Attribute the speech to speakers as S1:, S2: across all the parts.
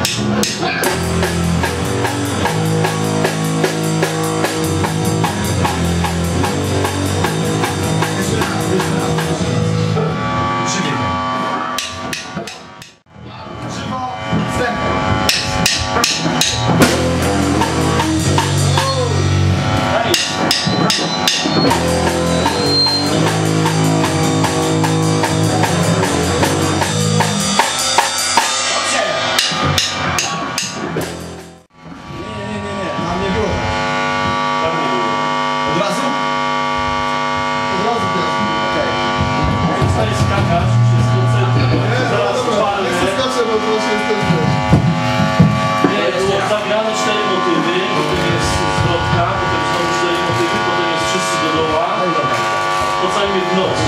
S1: Zagrane 4 motywy, potem jest zwrotka, potem znowu 4 motywy, potem jest wszyscy do doła. Ocalimy w noc,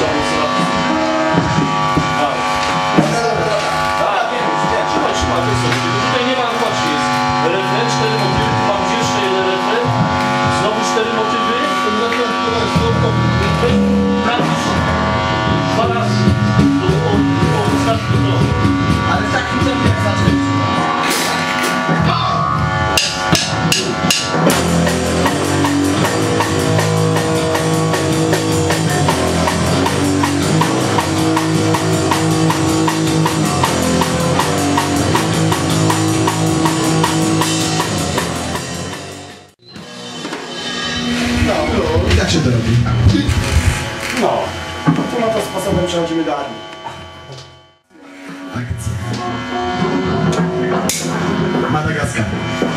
S1: trzymaj, tutaj nie ma właśnie, jest refren, 4 motywy, tu mam jeszcze jeden refren, znowu 4 motywy. Dwa razy, ostatni to.
S2: Ale w takim tempie jak zacząć.
S3: I tak się to robi.
S2: No, to na to sposobem przechodzimy do armii.
S3: Akcja. Madagaskar.